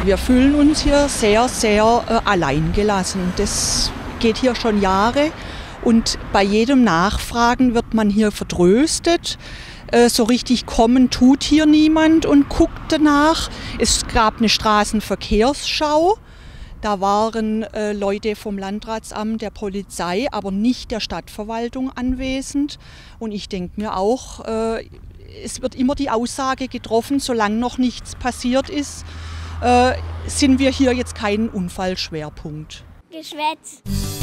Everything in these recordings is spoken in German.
Wir fühlen uns hier sehr, sehr alleingelassen. Das geht hier schon Jahre und bei jedem Nachfragen wird man hier vertröstet. So richtig kommen tut hier niemand und guckt danach. Es gab eine Straßenverkehrsschau. Da waren Leute vom Landratsamt, der Polizei, aber nicht der Stadtverwaltung anwesend. Und ich denke mir auch, es wird immer die Aussage getroffen, solange noch nichts passiert ist, sind wir hier jetzt kein Unfallschwerpunkt. Geschwätz.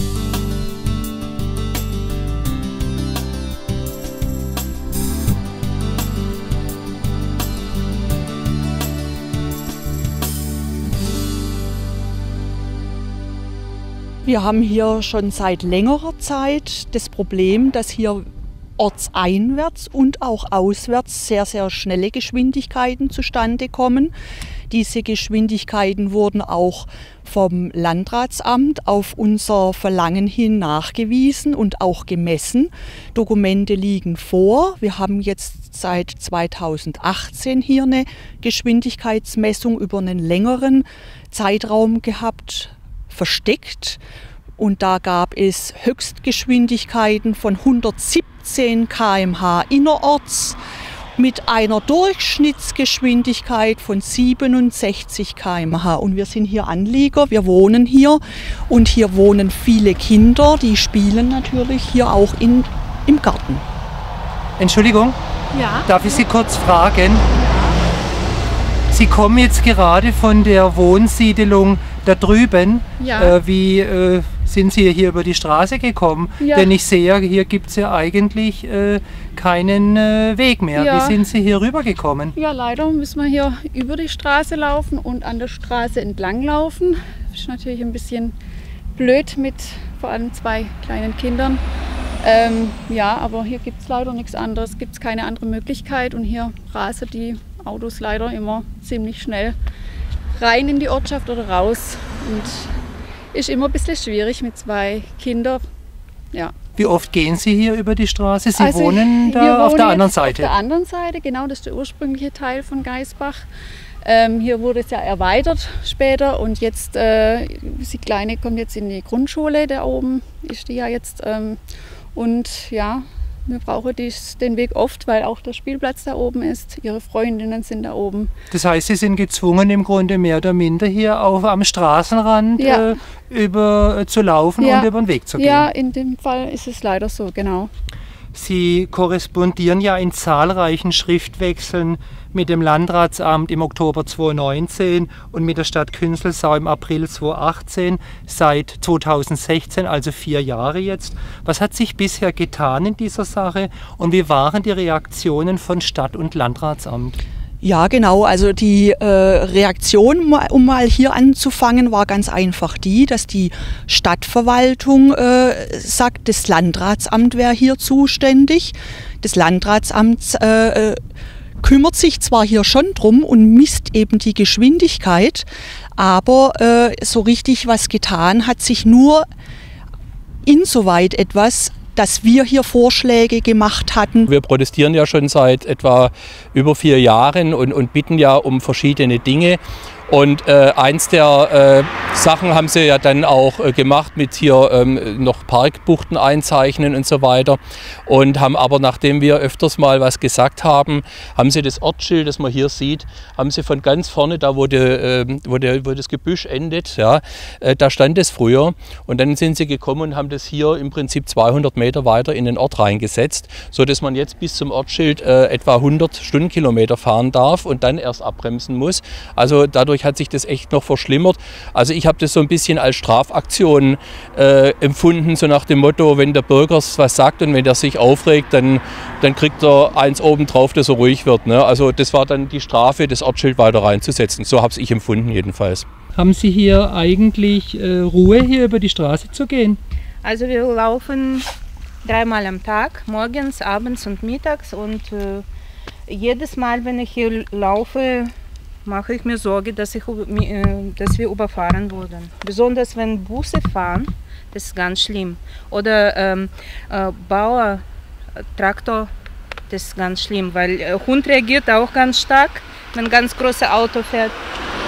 Wir haben hier schon seit längerer Zeit das Problem, dass hier ortseinwärts und auch auswärts sehr, sehr schnelle Geschwindigkeiten zustande kommen. Diese Geschwindigkeiten wurden auch vom Landratsamt auf unser Verlangen hin nachgewiesen und auch gemessen. Dokumente liegen vor. Wir haben jetzt seit 2018 hier eine Geschwindigkeitsmessung über einen längeren Zeitraum gehabt, versteckt. Und da gab es Höchstgeschwindigkeiten von 117 km/h innerorts mit einer Durchschnittsgeschwindigkeit von 67 km/h. Und wir sind hier Anlieger, wir wohnen hier und hier wohnen viele Kinder, die spielen natürlich hier auch im Garten. Entschuldigung, Ja. darf ich Sie kurz fragen? Sie kommen jetzt gerade von der Wohnsiedelung da drüben. Ja. Wie sind Sie hier über die Straße gekommen? Ja. Denn ich sehe, hier gibt es ja eigentlich keinen Weg mehr. Ja. Wie sind Sie hier rübergekommen? Ja, leider müssen wir hier über die Straße laufen und an der Straße entlang laufen. Das ist natürlich ein bisschen blöd mit vor allem 2 kleinen Kindern. Ja, aber hier gibt es leider nichts anderes, gibt es keine andere Möglichkeit und hier rasen die Autos leider immer ziemlich schnell rein in die Ortschaft oder raus und ist immer ein bisschen schwierig mit 2 Kindern. Ja. Wie oft gehen Sie hier über die Straße? Sie Also, wohnen wir da auf wohnen der anderen jetzt Seite? Auf der anderen Seite, genau, das ist der ursprüngliche Teil von Geisbach. Hier wurde es ja erweitert später und jetzt, die Kleine kommt jetzt in die Grundschule, da oben ist die ja jetzt. Und ja, wir brauchen den Weg oft, weil auch der Spielplatz da oben ist. Ihre Freundinnen sind da oben. Das heißt, Sie sind gezwungen, im Grunde mehr oder minder hier auch am Straßenrand Ja. zu laufen Ja. und über den Weg zu gehen. Ja, in dem Fall ist es leider so, genau. Sie korrespondieren ja in zahlreichen Schriftwechseln mit dem Landratsamt im Oktober 2019 und mit der Stadt Künzelsau im April 2018, seit 2016, also 4 Jahre jetzt. Was hat sich bisher getan in dieser Sache und wie waren die Reaktionen von Stadt- und Landratsamt? Ja, genau. Also die Reaktion, um mal hier anzufangen, war ganz einfach die, dass die Stadtverwaltung sagt, das Landratsamt wäre hier zuständig. Das Landratsamt kümmert sich zwar hier schon drum und misst eben die Geschwindigkeit, aber so richtig was getan hat sich nur insoweit etwas, dass wir hier Vorschläge gemacht hatten. Wir protestieren ja schon seit etwa über 4 Jahren und bitten ja um verschiedene Dinge. Und eins der Sachen haben sie ja dann auch gemacht mit hier noch Parkbuchten einzeichnen und so weiter. Und haben aber, nachdem wir öfters mal was gesagt haben, haben sie das Ortsschild, das man hier sieht, haben sie von ganz vorne, da wo das Gebüsch endet, ja, da stand es früher. Und dann sind sie gekommen und haben das hier im Prinzip 200 Meter weiter in den Ort reingesetzt, sodass man jetzt bis zum Ortsschild etwa 100 Stundenkilometer fahren darf und dann erst abbremsen muss. Also dadurch hat sich das echt noch verschlimmert. Also ich habe das so ein bisschen als Strafaktion empfunden, so nach dem Motto, wenn der Bürger was sagt und wenn er sich aufregt, dann kriegt er eins obendrauf, dass er ruhig wird. Ne? Also das war dann die Strafe, das Ortsschild weiter reinzusetzen. So habe ich empfunden jedenfalls. Haben Sie hier eigentlich Ruhe, hier über die Straße zu gehen? Also wir laufen 3-mal am Tag, morgens, abends und mittags und jedes Mal, wenn ich hier laufe, mache ich mir Sorge, dass wir überfahren wurden. Besonders wenn Busse fahren, das ist ganz schlimm. Oder Bauer, Traktor, das ist ganz schlimm, weil Hund reagiert auch ganz stark, wenn ein ganz großes Auto fährt.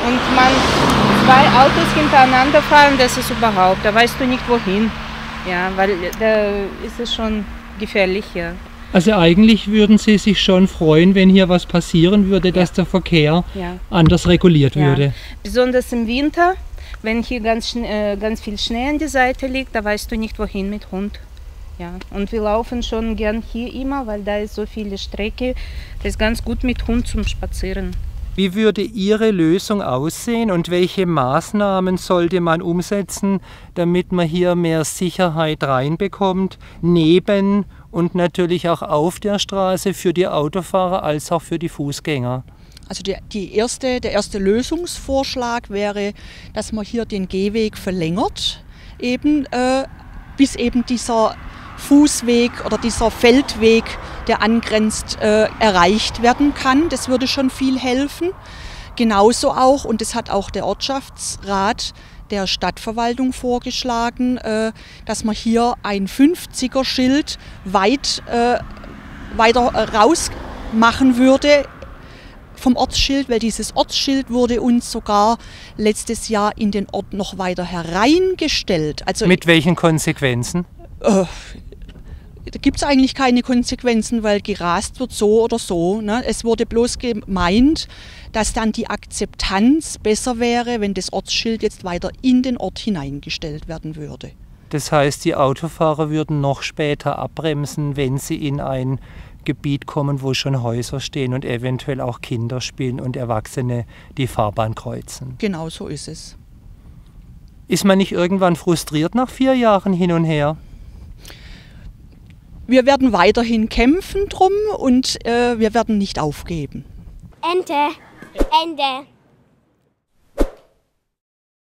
Und man 2 Autos hintereinander fahren, das ist überhaupt, da weißt du nicht wohin. Ja, weil da ist es schon gefährlich hier. Also eigentlich würden Sie sich schon freuen, wenn hier was passieren würde, dass der Verkehr anders reguliert würde. Besonders im Winter, wenn hier ganz viel Schnee an der Seite liegt, da weißt du nicht wohin mit Hund. Ja. Und wir laufen schon gern hier immer, weil da ist so viele Strecke. Das ist ganz gut mit Hund zum Spazieren. Wie würde Ihre Lösung aussehen und welche Maßnahmen sollte man umsetzen, damit man hier mehr Sicherheit reinbekommt, neben und natürlich auch auf der Straße für die Autofahrer als auch für die Fußgänger? Also der erste Lösungsvorschlag wäre, dass man hier den Gehweg verlängert, bis eben dieser Fußweg oder dieser Feldweg, der angrenzt, erreicht werden kann. Das würde schon viel helfen. Genauso auch, und das hat auch der Ortschaftsrat der Stadtverwaltung vorgeschlagen, dass man hier ein 50er-Schild weiter raus machen würde vom Ortsschild, weil dieses Ortsschild wurde uns sogar letztes Jahr in den Ort noch weiter hereingestellt. Also, mit welchen Konsequenzen? Da gibt es eigentlich keine Konsequenzen, weil gerast wird so oder so. Ne? Es wurde bloß gemeint, dass dann die Akzeptanz besser wäre, wenn das Ortsschild jetzt weiter in den Ort hineingestellt werden würde. Das heißt, die Autofahrer würden noch später abbremsen, wenn sie in ein Gebiet kommen, wo schon Häuser stehen und eventuell auch Kinder spielen und Erwachsene die Fahrbahn kreuzen. Genau so ist es. Ist man nicht irgendwann frustriert nach 4 Jahren hin und her? Wir werden weiterhin kämpfen drum und wir werden nicht aufgeben. Ente. Ende.